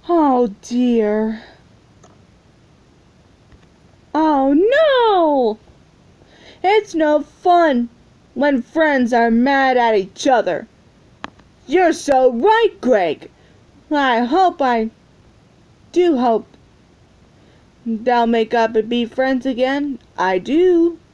Oh dear. Oh no! It's no fun when friends are mad at each other. You're so right, Greg. I do hope they'll make up and be friends again. I do.